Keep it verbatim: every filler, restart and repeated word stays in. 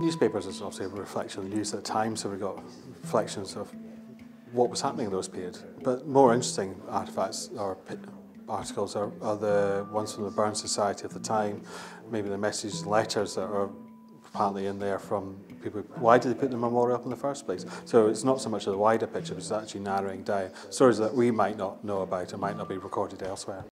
newspapers is obviously a reflection of the news at the time, so we've got reflections of what was happening in those periods. But more interesting artefacts or articles are, are the ones from the Burn Society of the time, maybe the messages and letters that are apparently in there from people. Why did they put the memorial up in the first place? So it's not so much of the wider picture, but it's actually narrowing down stories that we might not know about and might not be recorded elsewhere.